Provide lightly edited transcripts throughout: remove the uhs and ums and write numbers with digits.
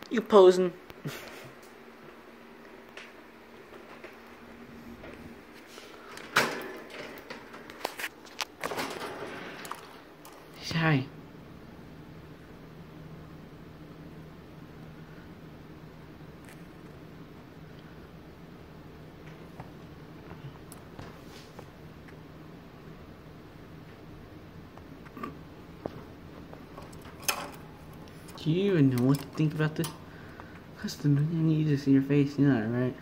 You posing? Hi. Do you even know what to think about this? Custom, I need to see your face, you know that, right?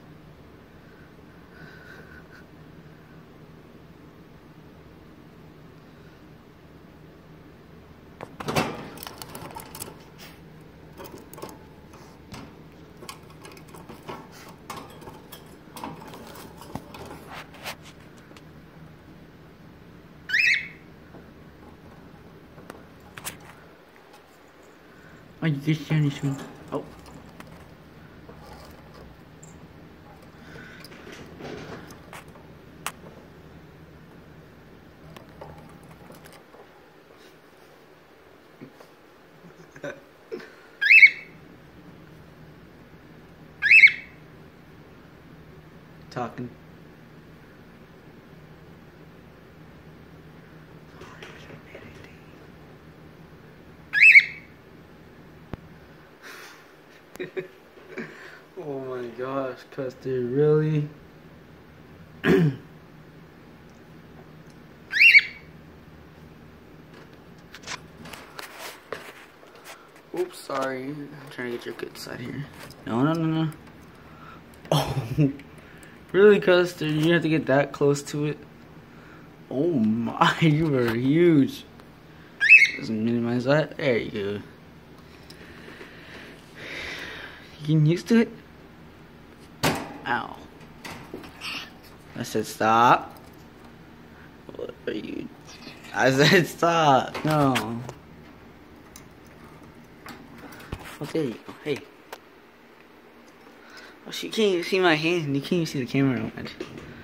Oh, you just shiny me. Oh. Talking. Oh my gosh, Custer, really? Oops, sorry. I'm trying to get your good side here. No. Oh, really, Custer? You have to get that close to it? Oh my, you are huge. Let's minimize that. There you go. You getting used to it? Ow. I said stop. What are you? I said stop. No. Oh, there you go. Hey. Oh, she can't even see my hand. You can't even see the camera.